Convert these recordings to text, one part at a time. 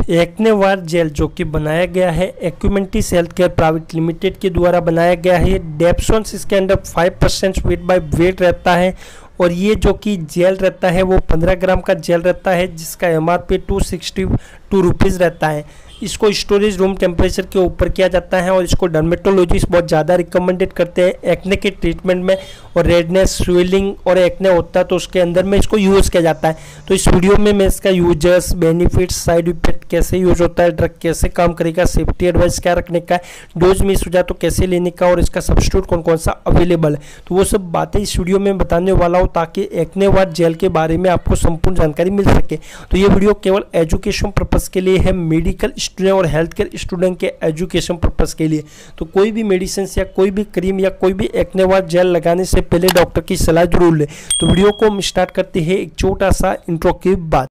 Acne war jail जो कि बनाया गया है Acumentis health care private limited के द्वारा बनाया गया है। डेप्सोन्स इसके अंदर 5% वेट बाय वेट रहता है और ये जो कि जेल रहता है वो 15 ग्राम का जेल रहता है जिसका MRP 262 रुपीज़ रहता है। इसको स्टोरेज रूम टेम्परेचर के ऊपर किया जाता है और इसको डर्मेटोलॉजिस्ट बहुत ज़्यादा रिकमेंडेड करते हैं एक्ने के ट्रीटमेंट में। और रेडनेस, स्वेलिंग और एक्ने होता है तो उसके अंदर में इसको यूज़ किया जाता है। तो इस वीडियो में मैं इसका यूजर्स, बेनिफिट्स, साइड इफेक्ट कैसे यूज होता है, ड्रग कैसे काम करेगा, सेफ्टी एडवाइस क्या रखने का है, डोज मिस हो जाए तो कैसे लेने का और इसका सब्स्टिट्यूट कौन कौन सा अवेलेबल है, तो वो सब बातें इस वीडियो में बताने वाला हूँ ताकि एक्ने वार जेल के बारे में आपको संपूर्ण जानकारी मिल सके। तो ये वीडियो केवल एजुकेशन पर्पज़ के लिए है, मेडिकल स्टूडेंट और हेल्थ केयर स्टूडेंट के एजुकेशन पर्पज़ के लिए। तो कोई भी मेडिसिन या कोई भी क्रीम या कोई भी एक्ने वार जेल लगाने से पहले डॉक्टर की सलाह जरूर ले। तो वीडियो को हम स्टार्ट करते हैं एक छोटा सा इंट्रो के बाद।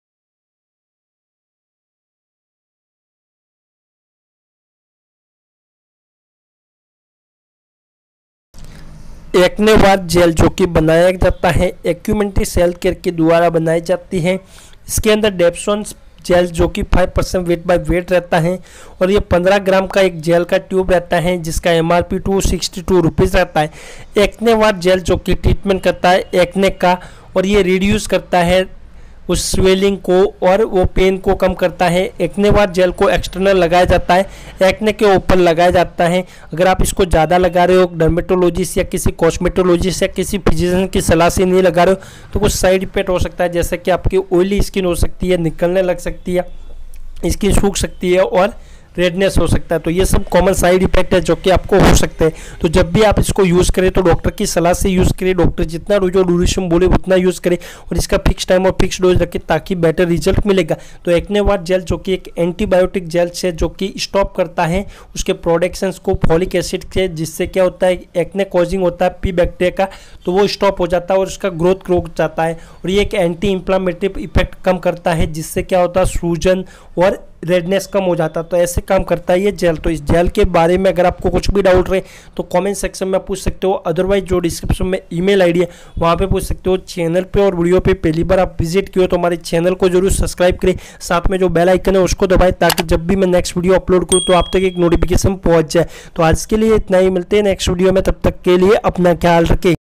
एक्ने वार जेल जो कि बनाया जाता है एक्यूमेंटिस हेल्थ केयर के द्वारा बनाई जाती है। इसके अंदर डेप्सोन्स जेल जो कि 5% वेट बाय वेट रहता है और ये 15 ग्राम का एक जेल का ट्यूब रहता है जिसका MRP 262 रुपीज़ रहता है। एक्ने वार जेल जो कि ट्रीटमेंट करता है एक्ने का और ये रिड्यूस करता है उस स्वेलिंग को और वो पेन को कम करता है। एक्ने वार जेल को एक्सटर्नल लगाया जाता है, एक्ने के ऊपर लगाया जाता है। अगर आप इसको ज़्यादा लगा रहे हो, डर्मेटोलॉजिस्ट या किसी कॉस्मेटोलॉजिस्ट या किसी फिजिशियन की सलाह से नहीं लगा रहे हो तो कुछ साइड इफेक्ट हो सकता है, जैसे कि आपकी ऑयली स्किन हो सकती है, निकलने लग सकती है, स्किन सूख सकती है और रेडनेस हो सकता है। तो ये सब कॉमन साइड इफेक्ट है जो कि आपको हो सकते हैं। तो जब भी आप इसको यूज़ करें तो डॉक्टर की सलाह से यूज़ करें, डॉक्टर जितना जो ड्यूरेशन बोले उतना यूज़ करें और इसका फिक्स टाइम और फिक्स डोज रखें ताकि बेटर रिजल्ट मिलेगा। तो एक्ने वार जेल जो कि एक एंटीबायोटिक जेल है जो कि स्टॉप करता है उसके प्रोडक्शंस को फॉलिक एसिड के, जिससे क्या होता है एक्ने कॉजिंग होता है पी बैक्टीरिया का, तो वो स्टॉप हो जाता है और उसका ग्रोथ रुक जाता है। और ये एक एंटी इंफ्लामेटरी इफेक्ट कम करता है जिससे क्या होता है सूजन और रेडनेस कम हो जाता है। तो ऐसे काम करता है ये जेल। तो इस जेल के बारे में अगर आपको कुछ भी डाउट रहे तो कमेंट सेक्शन में पूछ सकते हो, अदरवाइज जो डिस्क्रिप्शन में ईमेल आईडी है वहाँ पे पूछ सकते हो। चैनल पे और वीडियो पे पहली बार आप विजिट किए हो तो हमारे चैनल को जरूर सब्सक्राइब करें, साथ में जो बेल आइकन है उसको दबाएं ताकि जब भी मैं नेक्स्ट वीडियो अपलोड करूँ तो आप तक एक नोटिफिकेशन पहुँच जाए। तो आज के लिए इतना ही, मिलते हैं नेक्स्ट वीडियो में, तब तक के लिए अपना ख्याल रखें।